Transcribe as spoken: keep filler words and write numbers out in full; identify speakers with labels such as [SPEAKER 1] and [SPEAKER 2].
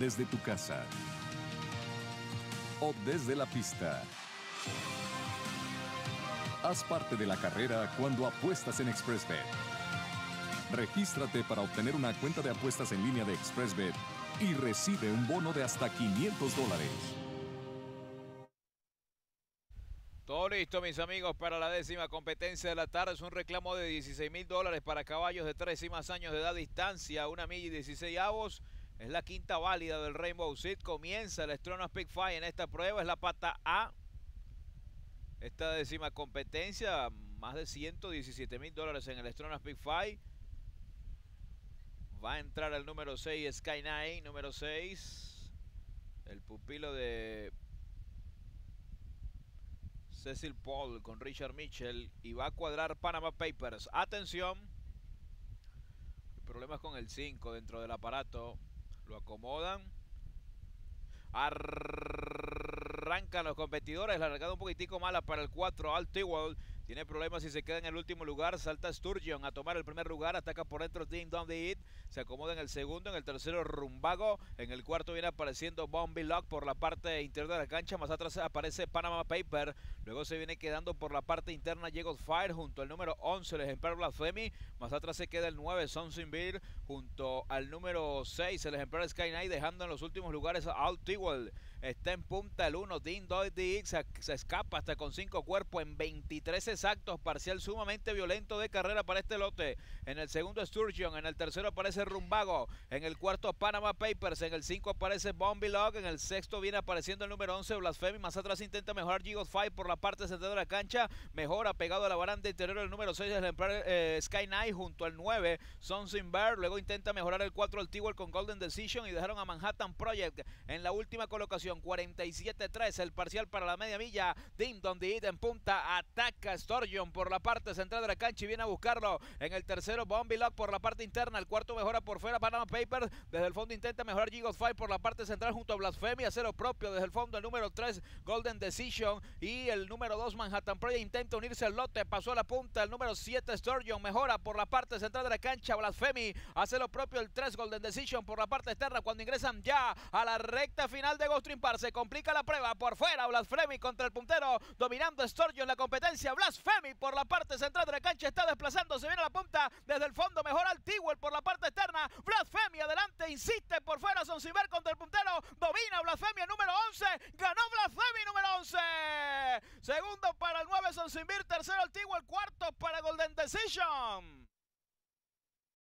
[SPEAKER 1] desde tu casa o desde la pista. Haz parte de la carrera cuando apuestas en XpressBet. Regístrate para obtener una cuenta de apuestas en línea de XpressBet y recibe un bono de hasta quinientos dólares.
[SPEAKER 2] Todo listo, mis amigos, para la décima competencia de la tarde. Es un reclamo de dieciséis mil dólares para caballos de tres y más años de edad, distancia, una milla y dieciséis avos. Es la quinta válida del Rainbow Seed. Comienza el Stronas Pick Five en esta prueba. Es la pata A. Esta décima competencia, más de ciento diecisiete mil dólares en el Stronas Pick Five. Va a entrar el número seis, Sky Knight, número seis. El pupilo de Cecil Paul con Richard Mitchell. Y va a cuadrar Panama Papers. Atención. Problemas con el cinco dentro del aparato. Lo acomodan. Arrancan los competidores. La largada un poquitico mala para el cuatro, Altewell. Tiene problemas si se queda en el último lugar. Salta Sturgeon a tomar el primer lugar. Ataca por dentro Ding Dong the It. Se acomoda en el segundo. En el tercero Rumbago. En el cuarto viene apareciendo Bombi Lock por la parte interior de la cancha. Más atrás aparece Panama Paper. Luego se viene quedando por la parte interna Jagged Fire junto al número once, el ejemplar Blasphemy. Más atrás se queda el nueve, Something Beer, junto al número seis, el ejemplar Sky Knight, dejando en los últimos lugares a Altewell. Está en punta el uno, Ding Dong the It. Se, se escapa hasta con cinco cuerpos en veintitrés exactos. Parcial sumamente violento de carrera para este lote. En el segundo Sturgeon. En el tercero aparece Rumbago. En el cuarto Panama Papers. En el cinco aparece Bombi Lock. En el sexto viene apareciendo el número once, Blasphemy. Más atrás intenta mejorar Jagged Fire por la parte central de la cancha. Mejora pegado a la baranda interior el número seis, el ejemplar eh, Sky Knight, junto al nueve, Something Bear. Luego intenta mejorar el cuatro, el Altewell con Golden Decision. Y dejaron a Manhattan Project en la última colocación. cuarenta y siete tres el parcial para la media milla. Ding Dong the It en punta. Ataca Sturgeon por la parte central de la cancha y viene a buscarlo. En el tercero Bombi Lock por la parte interna. El cuarto mejora por fuera Panama Paper. Desde el fondo intenta mejorar Jagged Fire por la parte central junto a Blasphemy. Hacer lo propio desde el fondo el número tres, Golden Decision. Y el número dos, Manhattan Project, intenta unirse al lote. Pasó a la punta el número siete, Sturgeon. Mejora por la parte central de la cancha Blasphemy. Hace lo propio el tres, Golden Decision, por la parte externa. Cuando ingresan ya a la recta final de Ghost Dream Park, se complica la prueba. Por fuera Blasphemy contra el puntero, dominando Sturgeon la competencia. Blasphemy por la parte central de la cancha está desplazándose, viene a la punta. Desde el fondo mejora Altewell por la parte externa. Blasphemy adelante, insiste por fuera Sonsiver contra el puntero. Domina Blasphemy el número once. Ganó Blasphemy número once. Segundo para el nueve, Sonsiver. Tercero Altewell. Cuarto para Golden Decision.